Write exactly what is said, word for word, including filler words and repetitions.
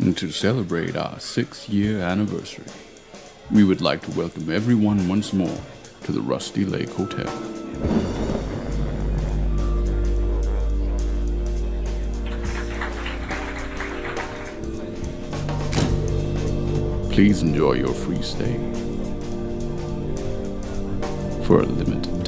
And to celebrate our six-year anniversary, we would like to welcome everyone once more to the Rusty Lake Hotel. Please enjoy your free stay for a limited time.